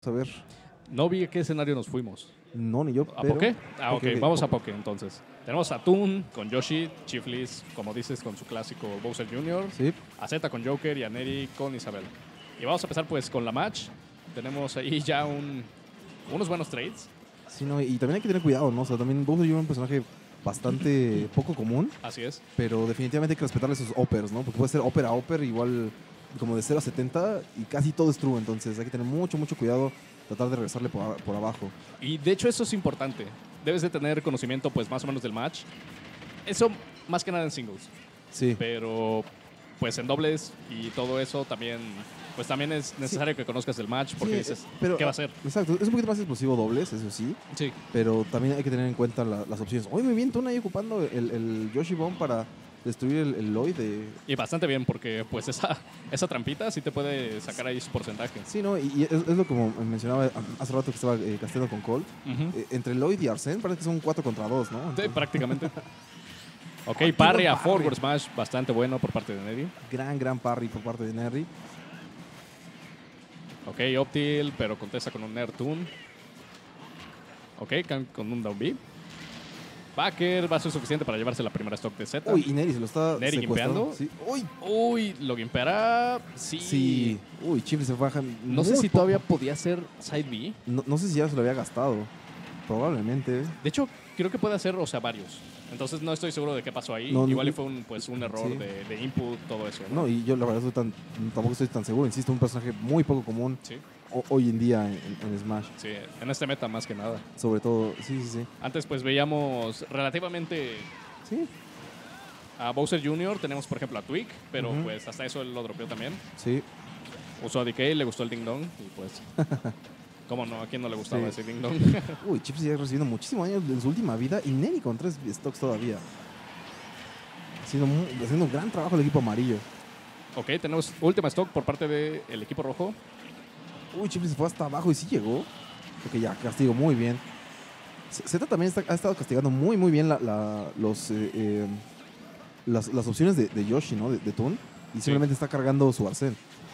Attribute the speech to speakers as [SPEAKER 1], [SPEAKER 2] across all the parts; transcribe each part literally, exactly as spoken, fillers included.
[SPEAKER 1] a ver.
[SPEAKER 2] No vi a qué escenario nos fuimos.
[SPEAKER 1] No, ni yo.
[SPEAKER 2] ¿A
[SPEAKER 1] pero...
[SPEAKER 2] Poké? Ah, ok,
[SPEAKER 1] okay, okay.
[SPEAKER 2] vamos a Poké entonces. Tenemos a Toon con Yoshi, Chiflis, como dices, con su clásico Bowser junior
[SPEAKER 1] Sí.
[SPEAKER 2] A Z con Joker y a Neri con Isabel. Y vamos a empezar pues con la match. Tenemos ahí ya un, unos buenos trades.
[SPEAKER 1] Sí, no, y también hay que tener cuidado, ¿no? O sea, también Bowser es un personaje bastante poco común,
[SPEAKER 2] Así es.
[SPEAKER 1] pero definitivamente hay que respetarle sus uppers, ¿no? Porque puede ser upper a upper igual como de cero a setenta y casi todo es true, entonces hay que tener mucho, mucho cuidado, tratar de regresarle por, por abajo.
[SPEAKER 2] Y de hecho eso es importante. Debes de tener conocimiento pues más o menos del match. Eso más que nada en singles.
[SPEAKER 1] Sí.
[SPEAKER 2] Pero pues en dobles y todo eso también, pues también es necesario sí. que conozcas el match porque
[SPEAKER 1] sí,
[SPEAKER 2] dices,
[SPEAKER 1] pero,
[SPEAKER 2] ¿qué va a hacer?
[SPEAKER 1] Exacto, es un poquito más explosivo dobles, eso sí.
[SPEAKER 2] Sí.
[SPEAKER 1] Pero también hay que tener en cuenta la, las opciones. Hoy muy bien, Toon ahí ocupando el, el Yoshi Bomb para destruir el, el Lloyd. De...
[SPEAKER 2] Y bastante bien porque pues esa, esa trampita sí te puede sacar ahí su porcentaje.
[SPEAKER 1] Sí, ¿no? Y, y es, es lo como mencionaba hace rato que estaba eh, casteando con Colt. Uh-huh. eh, entre Lloyd y Arsene parece que son cuatro contra dos, ¿no?
[SPEAKER 2] Entonces... Sí, prácticamente. Ok, oh, parry a forward smash, bastante bueno por parte de Neri.
[SPEAKER 1] Gran, gran parry por parte de Neri.
[SPEAKER 2] Ok, Optil, pero contesta con un Nair Toon. Ok, con un down B. Backer va a ser suficiente para llevarse la primera stock de Z.
[SPEAKER 1] Uy, y Neri se lo está
[SPEAKER 2] Neri gimpeando.
[SPEAKER 1] Sí. Uy.
[SPEAKER 2] Uy, lo gimpeará. Sí.
[SPEAKER 1] Sí. Uy, Chiflis se baja.
[SPEAKER 2] No sé si todavía podía ser side B.
[SPEAKER 1] No, no sé si ya se lo había gastado. Probablemente.
[SPEAKER 2] De hecho, creo que puede hacer, o sea, varios. Entonces no estoy seguro de qué pasó ahí.
[SPEAKER 1] No,
[SPEAKER 2] Igual
[SPEAKER 1] no,
[SPEAKER 2] fue un, pues, un error sí. de, de input, todo eso.
[SPEAKER 1] ¿no? no, y yo la verdad estoy tan, tampoco estoy tan seguro. Insisto, un personaje muy poco común
[SPEAKER 2] sí.
[SPEAKER 1] o, hoy en día en, en Smash.
[SPEAKER 2] Sí, en este meta más que nada.
[SPEAKER 1] Sobre todo, sí, sí, sí.
[SPEAKER 2] Antes pues veíamos relativamente
[SPEAKER 1] sí.
[SPEAKER 2] a Bowser junior Tenemos por ejemplo a Twig, pero uh-huh. pues hasta eso él lo dropeó también.
[SPEAKER 1] Sí.
[SPEAKER 2] Usó a D K, le gustó el Ding Dong y pues... ¿Cómo no? ¿A quién no le gustaba sí. ese Ding Dong?
[SPEAKER 1] Uy, Chips ya ha recibido muchísimo daño en su última vida y Neri con tres stocks todavía. Haciendo, muy, haciendo un gran trabajo el equipo amarillo.
[SPEAKER 2] Ok, tenemos última stock por parte del equipo rojo.
[SPEAKER 1] Uy, Chips se fue hasta abajo y sí llegó. Ok, ya, castigo muy bien. Z también está, ha estado castigando muy, muy bien la, la, los, eh, eh, las, las opciones de, de Yoshi, ¿no? De, de Toon. Y simplemente sí. está cargando su Arsene.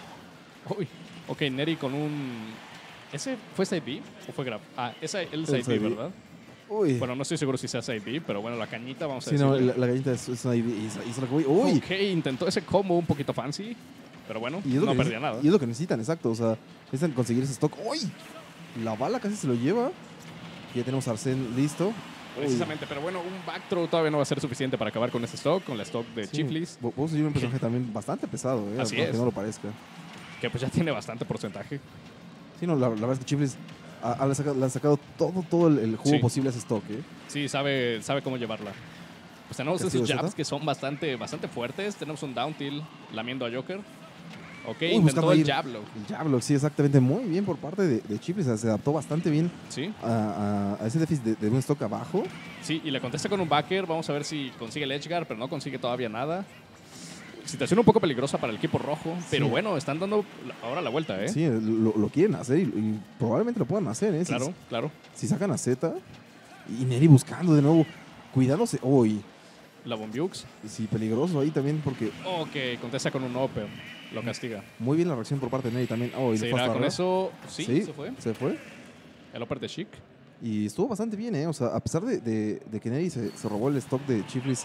[SPEAKER 2] Uy, ok, Neri con un... ¿Ese fue side B o fue grab? Ah, ese es el side, side B, B, ¿verdad?
[SPEAKER 1] Uy.
[SPEAKER 2] Bueno, no estoy seguro si sea side B, pero bueno, la cañita, vamos a
[SPEAKER 1] sí,
[SPEAKER 2] decirle.
[SPEAKER 1] Sí, no, la, la cañita es side B. Y, y, uy, uy.
[SPEAKER 2] Ok, intentó ese combo un poquito fancy, pero bueno, no perdía nada.
[SPEAKER 1] Y es lo que necesitan, exacto. O sea, necesitan conseguir ese stock. ¡Uy! La bala casi se lo lleva. Ya tenemos a Arsene listo.
[SPEAKER 2] Precisamente, pero bueno, un back throw todavía no va a ser suficiente para acabar con ese stock, con la stock de sí. Chiflis.
[SPEAKER 1] Vos sos un personaje también bastante pesado, ¿eh?
[SPEAKER 2] Así
[SPEAKER 1] aunque
[SPEAKER 2] es.
[SPEAKER 1] no lo parezca.
[SPEAKER 2] Que pues ya tiene bastante porcentaje.
[SPEAKER 1] Sí, no, la, la verdad es que Chiflis ha, ha, le, ha sacado, le ha sacado todo, todo el, el jugo sí. posible a ese stock, ¿eh?
[SPEAKER 2] Sí, sabe, sabe cómo llevarla. Pues tenemos esos jabs que son bastante, bastante fuertes. Tenemos un down tilt lamiendo a Joker. Ok, Uy, intentó el jablock.
[SPEAKER 1] El jablock, sí, exactamente. Muy bien por parte de, de Chiflis. Se adaptó bastante bien
[SPEAKER 2] ¿Sí?
[SPEAKER 1] a, a, a ese déficit de, de un stock abajo.
[SPEAKER 2] Sí, y le contesta con un backer. Vamos a ver si consigue el edge guard, pero no consigue todavía nada. Situación un poco peligrosa para el equipo rojo, sí. pero bueno, están dando ahora la vuelta, ¿eh?
[SPEAKER 1] Sí, lo, lo quieren hacer y, y probablemente lo puedan hacer, ¿eh?
[SPEAKER 2] Claro,
[SPEAKER 1] si,
[SPEAKER 2] claro.
[SPEAKER 1] Si sacan a Z y Neri buscando de nuevo, cuidándose hoy.
[SPEAKER 2] La Bombiux.
[SPEAKER 1] Sí, peligroso ahí también porque...
[SPEAKER 2] Ok, contesta con un upper, lo castiga.
[SPEAKER 1] Muy bien la reacción por parte de Neri también. Oh,
[SPEAKER 2] ¿Se irá con eso? Sí,
[SPEAKER 1] sí,
[SPEAKER 2] se fue.
[SPEAKER 1] Se fue.
[SPEAKER 2] El upper de Chic.
[SPEAKER 1] Y estuvo bastante bien, ¿eh? O sea, a pesar de, de, de que Neri se, se robó el stock de Chiflis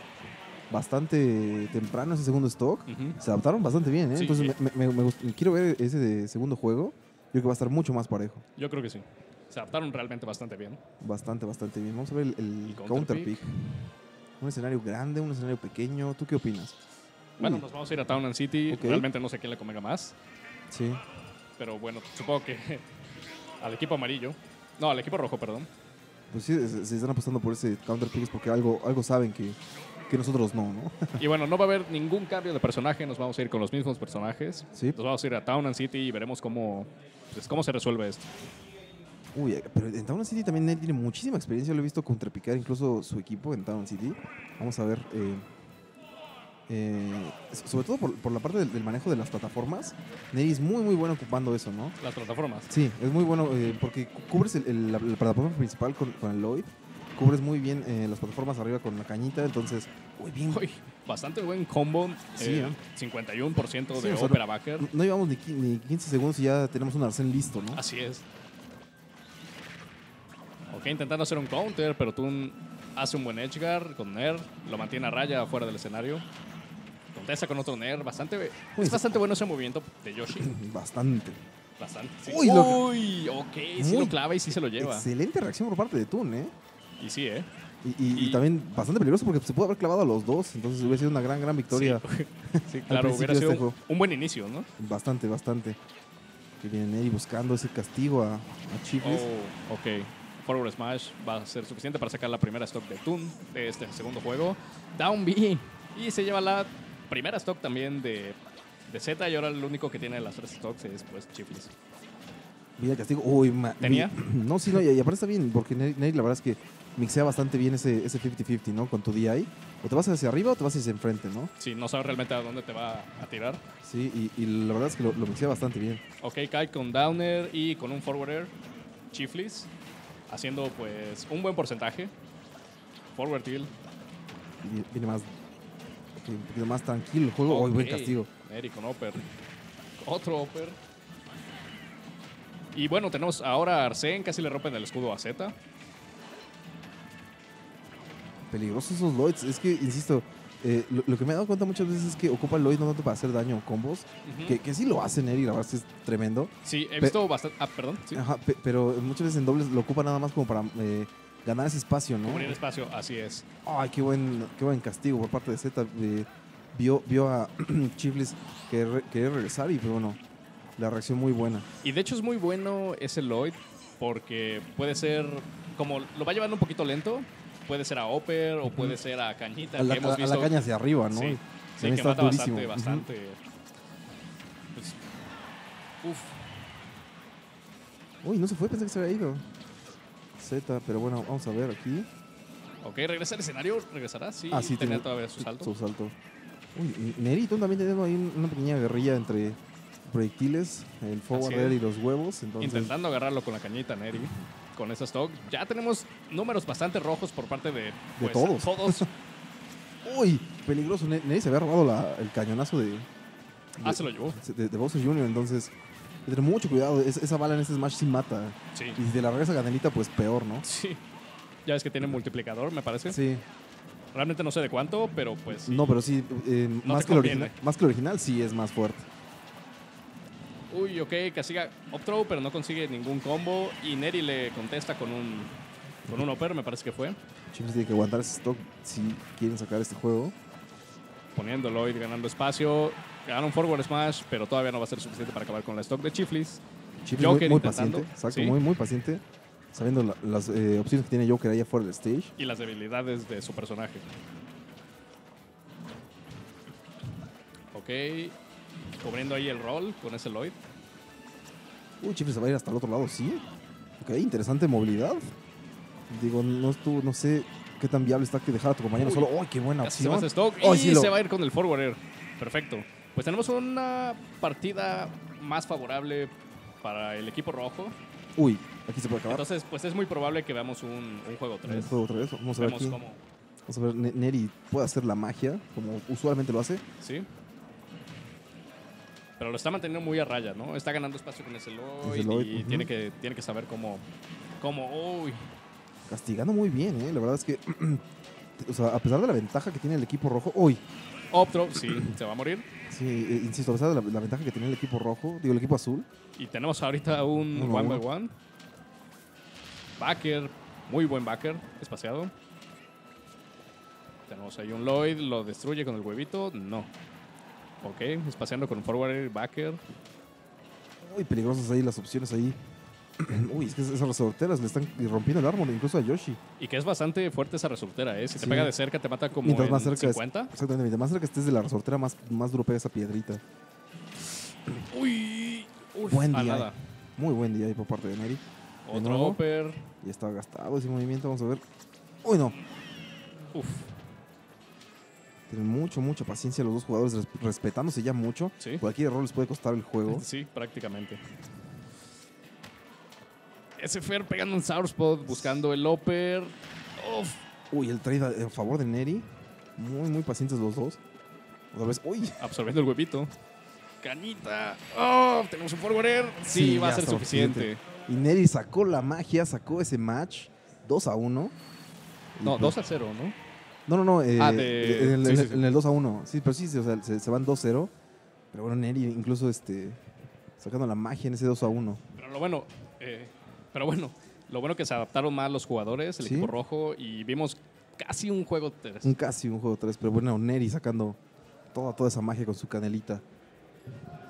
[SPEAKER 1] bastante temprano, ese segundo stock, uh-huh. se adaptaron bastante bien, ¿eh? Sí, Entonces eh. Me, me, me, me quiero ver ese de segundo juego. Yo creo que va a estar mucho más parejo.
[SPEAKER 2] Yo creo que sí. Se adaptaron realmente bastante bien.
[SPEAKER 1] Bastante, bastante bien. Vamos a ver el, el, el counter pick. Un escenario grande, un escenario pequeño. ¿Tú qué opinas?
[SPEAKER 2] Bueno, Uy. nos vamos a ir a Town and City. Okay. Realmente no sé quién le convenga más.
[SPEAKER 1] Sí.
[SPEAKER 2] Pero bueno, supongo que al equipo amarillo. No, al equipo rojo, perdón.
[SPEAKER 1] Pues sí, se, se están apostando por ese counter pick porque algo, algo saben que, que nosotros no, ¿no?
[SPEAKER 2] Y bueno, no va a haber ningún cambio de personaje. Nos vamos a ir con los mismos personajes.
[SPEAKER 1] Sí.
[SPEAKER 2] Nos vamos a ir a Town and City y veremos cómo, pues, cómo se resuelve esto.
[SPEAKER 1] Uy, pero en Town City también él tiene muchísima experiencia. Lo he visto contrapicar incluso su equipo en Town City. Vamos a ver. Eh, eh, sobre todo por, por la parte del, del manejo de las plataformas. Neri es muy, muy bueno ocupando eso, ¿no?
[SPEAKER 2] Las plataformas.
[SPEAKER 1] Sí, es muy bueno eh, porque cubres el, el, la, la plataforma principal con, con el Lloyd. Cubres muy bien eh, las plataformas arriba con la cañita. Entonces, uy, bien.
[SPEAKER 2] Uy, bastante buen combo.
[SPEAKER 1] Sí,
[SPEAKER 2] eh,
[SPEAKER 1] ¿eh?
[SPEAKER 2] cincuenta y uno por ciento
[SPEAKER 1] sí,
[SPEAKER 2] de
[SPEAKER 1] o sea,
[SPEAKER 2] Opera Backer.
[SPEAKER 1] No, no llevamos ni, ni quince segundos y ya tenemos un Arsene listo, ¿no?
[SPEAKER 2] Así es. Ok, intentando hacer un counter, pero Tun hace un buen edge guard con Nair, lo mantiene a raya fuera del escenario. Contesta con otro Nair, bastante,
[SPEAKER 1] Uy,
[SPEAKER 2] es bastante bueno ese movimiento de Yoshi.
[SPEAKER 1] Bastante.
[SPEAKER 2] Bastante. Sí.
[SPEAKER 1] Uy, lo-
[SPEAKER 2] Uy, ok, sí
[SPEAKER 1] Muy
[SPEAKER 2] lo clava y sí se lo lleva.
[SPEAKER 1] Excelente reacción por parte de Tun, ¿eh?
[SPEAKER 2] Y sí, ¿eh?
[SPEAKER 1] Y, y- y
[SPEAKER 2] Y-
[SPEAKER 1] también bastante peligroso porque se puede haber clavado a los dos. Entonces hubiera sido una gran, gran victoria.
[SPEAKER 2] Sí, sí, claro,
[SPEAKER 1] principio
[SPEAKER 2] hubiera
[SPEAKER 1] de
[SPEAKER 2] sido
[SPEAKER 1] este
[SPEAKER 2] un,
[SPEAKER 1] juego.
[SPEAKER 2] un buen inicio, ¿no?
[SPEAKER 1] Bastante, bastante. Que viene Neri buscando ese castigo a, a Chiflis.
[SPEAKER 2] Oh, ok. Forward Smash va a ser suficiente para sacar la primera stock de Toon de este segundo juego. Down B. Y se lleva la primera stock también de, de Z. Y ahora el único que tiene las tres stocks es pues Chiflis.
[SPEAKER 1] Mira el castigo. Uy, ma-
[SPEAKER 2] ¿Tenía?
[SPEAKER 1] No, sí, no, y, y aparte está bien, porque Neri, Neri la verdad es que mixea bastante bien ese ese cincuenta cincuenta, ¿no? Con tu D I. O te vas hacia arriba o te vas hacia enfrente, ¿no?
[SPEAKER 2] Sí, no sabes realmente a dónde te va a tirar.
[SPEAKER 1] Sí, y, y la verdad es que lo, lo mixea bastante bien.
[SPEAKER 2] Ok, cae con Downer y con un forwarder, Chiflis, haciendo pues un buen porcentaje. Forward Tilt.
[SPEAKER 1] Y viene- viene más. Ok, un poquito más tranquilo el juego. Uy, buen
[SPEAKER 2] Ok,
[SPEAKER 1] castigo.
[SPEAKER 2] Neri con Upper. Otro Upper. Y bueno, tenemos ahora a Arsene, casi le rompen el escudo a Z.
[SPEAKER 1] Peligrosos esos Lloyds. Es que, insisto, eh, lo, lo que me he dado cuenta muchas veces es que ocupa el Lloyd no tanto para hacer daño o combos.
[SPEAKER 2] Ujú.
[SPEAKER 1] Que, que sí lo hace Neri, la verdad es que es tremendo.
[SPEAKER 2] Sí, he
[SPEAKER 1] Pe-
[SPEAKER 2] visto bastante. Ah, perdón. Sí.
[SPEAKER 1] Ajá, pe- pero muchas veces en dobles lo ocupa nada más como para eh, ganar ese espacio, ¿no?
[SPEAKER 2] Cubrir espacio, así es.
[SPEAKER 1] Ay, qué buen, qué buen castigo por parte de Z. Eh, vio, vio a Chiflis querer, querer regresar y, pues bueno, la reacción muy buena.
[SPEAKER 2] Y de hecho es muy bueno ese Lloyd porque puede ser. Como lo va llevando un poquito lento, puede ser a Upper o puede ser a Cañita.
[SPEAKER 1] A la,
[SPEAKER 2] que hemos
[SPEAKER 1] a- a
[SPEAKER 2] visto.
[SPEAKER 1] la caña hacia arriba, ¿no?
[SPEAKER 2] Sí,
[SPEAKER 1] Y
[SPEAKER 2] sí,
[SPEAKER 1] también
[SPEAKER 2] que
[SPEAKER 1] está
[SPEAKER 2] mata
[SPEAKER 1] durísimo.
[SPEAKER 2] bastante,
[SPEAKER 1] Ujú.
[SPEAKER 2] bastante. Pues, uf.
[SPEAKER 1] Uy, no se fue, pensé que se había ido. Z, pero bueno, vamos a ver aquí.
[SPEAKER 2] Ok, regresa al escenario, regresará. Sí,
[SPEAKER 1] Ah, sí,
[SPEAKER 2] tenía
[SPEAKER 1] tiene
[SPEAKER 2] todavía su salto.
[SPEAKER 1] Su salto. Uy, y Nerito también teniendo ahí un- una pequeña guerrilla entre proyectiles, el forward
[SPEAKER 2] es.
[SPEAKER 1] air y los huevos. Entonces,
[SPEAKER 2] Intentando agarrarlo con la cañita, Neri. Con esa stock. Ya tenemos números bastante rojos por parte de, pues,
[SPEAKER 1] todos.
[SPEAKER 2] todos.
[SPEAKER 1] uy, peligroso. Ne- Neri se había robado la- el cañonazo de,
[SPEAKER 2] Ah, se lo llevó.
[SPEAKER 1] de, de Bowser junior Entonces, hay que tener mucho cuidado. Es- esa bala en este Smash sí mata.
[SPEAKER 2] Sí.
[SPEAKER 1] Y si te la regresa Canelita, pues peor, ¿no?
[SPEAKER 2] Sí. Ya ves que tiene multiplicador, me parece.
[SPEAKER 1] Sí.
[SPEAKER 2] Realmente no sé de cuánto, pero pues. sí.
[SPEAKER 1] No, pero sí, eh,
[SPEAKER 2] No
[SPEAKER 1] más,
[SPEAKER 2] te
[SPEAKER 1] que el
[SPEAKER 2] conviene.
[SPEAKER 1] original, más que el original, sí es más fuerte.
[SPEAKER 2] Uy, ok, castiga up throw, pero no consigue ningún combo. Y Neri le contesta con un. Con un upper, me parece que fue.
[SPEAKER 1] Chiflis tiene que aguantar ese stock si quieren sacar este juego.
[SPEAKER 2] Poniendo Lloyd, ganando espacio. Gana un forward smash, pero todavía no va a ser suficiente para acabar con la stock de Chiflis.
[SPEAKER 1] Chiflis muy,
[SPEAKER 2] Joker
[SPEAKER 1] muy
[SPEAKER 2] intentando,
[SPEAKER 1] paciente, exacto,
[SPEAKER 2] sí.
[SPEAKER 1] muy, muy paciente. Sabiendo la- las eh, opciones que tiene Joker ahí afuera del stage.
[SPEAKER 2] Y las debilidades de su personaje. Ok. Cubriendo ahí el rol con ese Lloyd.
[SPEAKER 1] Uy, Chiflis se va a ir hasta el otro lado, sí. Ok, interesante movilidad. Digo, no estuvo, no sé qué tan viable está que dejar a tu compañero
[SPEAKER 2] Uy,
[SPEAKER 1] solo. ¡Uy, qué buena
[SPEAKER 2] Casi se va
[SPEAKER 1] opción!
[SPEAKER 2] a hacer stock
[SPEAKER 1] Ay,
[SPEAKER 2] y
[SPEAKER 1] sí lo-
[SPEAKER 2] se va a ir con el forwarder. Perfecto. Pues tenemos una partida más favorable para el equipo rojo.
[SPEAKER 1] Uy, aquí se puede acabar.
[SPEAKER 2] Entonces, pues es muy probable que veamos un, un juego
[SPEAKER 1] El
[SPEAKER 2] tres.
[SPEAKER 1] juego otra vez. Vamos a ver
[SPEAKER 2] Vemos
[SPEAKER 1] aquí.
[SPEAKER 2] cómo.
[SPEAKER 1] Vamos a ver, Ne- Neri puede hacer la magia, como usualmente lo hace.
[SPEAKER 2] Sí. Pero lo está manteniendo muy a raya, ¿no? Está ganando espacio con ese Lloyd,
[SPEAKER 1] Ese Lloyd,
[SPEAKER 2] y
[SPEAKER 1] ujú.
[SPEAKER 2] tiene, que, tiene que saber cómo. cómo uy.
[SPEAKER 1] Castigando muy bien, ¿eh? La verdad es que, o sea, a pesar de la ventaja que tiene el equipo rojo, uy,
[SPEAKER 2] Up throw, sí, se va a morir.
[SPEAKER 1] sí, eh, insisto, a pesar de la, la ventaja que tiene el equipo rojo, digo, el equipo azul,
[SPEAKER 2] Y tenemos ahorita un
[SPEAKER 1] Uno a
[SPEAKER 2] one
[SPEAKER 1] uno.
[SPEAKER 2] by one. Backer, muy buen backer, espaciado. Tenemos ahí un Lloyd, lo destruye con el huevito. No. Ok, espaciando con un forward backer.
[SPEAKER 1] uy, peligrosas ahí las opciones ahí. Uy, es que esas resorteras le están rompiendo el árbol, incluso a Yoshi.
[SPEAKER 2] Y que es bastante fuerte esa resortera, ¿eh? Si te
[SPEAKER 1] Sí.
[SPEAKER 2] pega de cerca, te mata como
[SPEAKER 1] Mientras
[SPEAKER 2] en
[SPEAKER 1] más cerca es-
[SPEAKER 2] cincuenta.
[SPEAKER 1] Exactamente, mientras más cerca estés de la resortera, más, más duro pega esa piedrita.
[SPEAKER 2] Uy, uf,
[SPEAKER 1] Buen
[SPEAKER 2] a
[SPEAKER 1] día.
[SPEAKER 2] nada.
[SPEAKER 1] Muy buen día ahí por parte de Neri. De
[SPEAKER 2] Otro
[SPEAKER 1] nuevo.
[SPEAKER 2] upper.
[SPEAKER 1] Y está gastado ese movimiento, vamos a ver. Uy, no.
[SPEAKER 2] Uf,
[SPEAKER 1] Tienen mucho, mucha paciencia los dos jugadores, res- respetándose ya mucho.
[SPEAKER 2] sí.
[SPEAKER 1] Cualquier error les puede costar el juego.
[SPEAKER 2] Sí, prácticamente. Ese Fer pegando un Sour Spot, buscando el upper. Uf,
[SPEAKER 1] Uy, el trade a, a favor de Neri. Muy, muy pacientes los dos. Otra vez, uy.
[SPEAKER 2] absorbiendo el huevito. Canita. Oh, tenemos un forwarder. Sí,
[SPEAKER 1] Sí,
[SPEAKER 2] va a
[SPEAKER 1] ya
[SPEAKER 2] ser
[SPEAKER 1] está
[SPEAKER 2] suficiente.
[SPEAKER 1] Y Neri sacó la magia, sacó ese match. dos a uno.
[SPEAKER 2] No,
[SPEAKER 1] pues,
[SPEAKER 2] dos a cero, ¿no?
[SPEAKER 1] No, no, no. Eh,
[SPEAKER 2] Ah, de-
[SPEAKER 1] en, el,
[SPEAKER 2] sí,
[SPEAKER 1] en
[SPEAKER 2] sí,
[SPEAKER 1] el-
[SPEAKER 2] sí.
[SPEAKER 1] en el dos a uno. Sí, pero sí, o sea, se, se van dos cero. Pero bueno, Neri incluso este, sacando la magia en ese dos a uno.
[SPEAKER 2] Pero lo bueno, eh, pero bueno, lo bueno que se adaptaron más los jugadores, el
[SPEAKER 1] Sí.
[SPEAKER 2] equipo rojo, y vimos casi un juego tres.
[SPEAKER 1] Un casi un juego tres. Pero bueno, Neri sacando toda, toda esa magia con su canelita.